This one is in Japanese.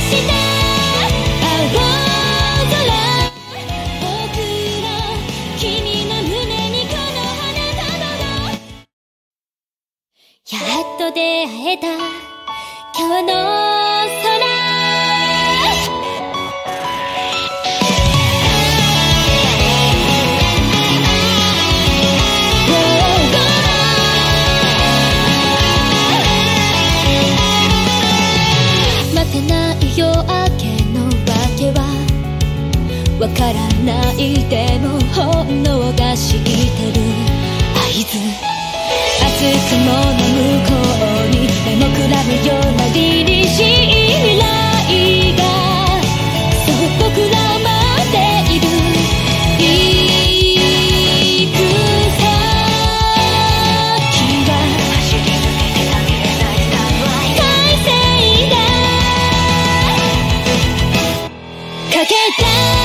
した青空、僕の君の胸にこの花束を、やっと出会えた今日の空、待てない夜明けの訳はわからない、でも本能が知ってる合図、熱くもの向こうに目もくらむような凛々しい未来が、そう僕らを待っている。行く先は走り抜けてた見えない快晴だ、かけた